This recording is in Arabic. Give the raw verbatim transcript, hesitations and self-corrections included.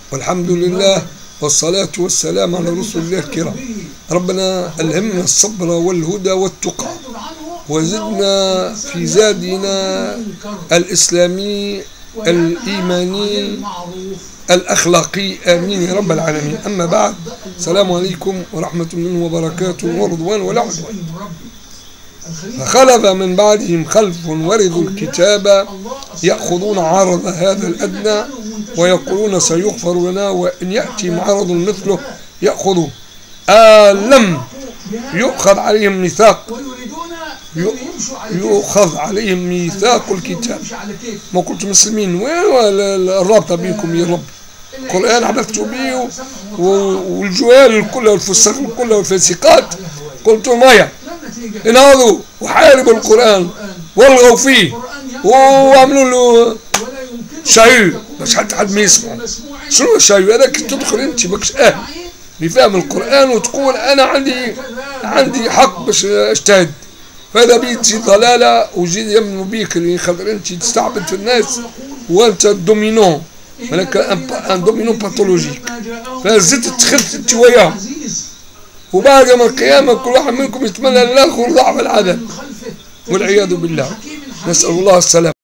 والحمد لله والصلاة والسلام على رسول الله الكرام. ربنا ألهمنا الصبر والهدى والتقى، وزدنا في زادنا الإسلامي الإيماني الأخلاقي، آمين يا رب العالمين. أما بعد، السلام عليكم ورحمة الله وبركاته ورضوان ولا عدوان. فخلف من بعدهم خلف ورثوا الكتاب يأخذون عرض هذا الأدنى ويقولون سيغفر لنا وإن يأتي عرض مثله يأخذه. ألم يؤخذ عليهم ميثاق يؤخذ عليهم ميثاق الكتاب؟ ما كنت مسلمين، وين الرابطة بينكم يا رب؟ القرآن عبثتوا به والجهال كلها والفساق كلها والفاسقات قلتم مايا انهضوا وحاربوا القرآن والغوا فيه وعملوا له شايو باش حتى حد ما يسمع. شنو الشايو هذاك؟ تدخل انت ماكش اهل لفهم القرآن وتقول انا عندي عندي حق باش اجتهد، فهذا بيتي ضلاله وجي يمنوا بيك خاطر انت تستعبد في الناس وانت الدومينون، مالك ان دومينون باثولوجيك، فزدت دخلت انت وياه، وبعد يوم القيامه كل واحد منكم يتمنى للاخر ضعف العذاب والعياذ بالله. نسأل الله السلامة.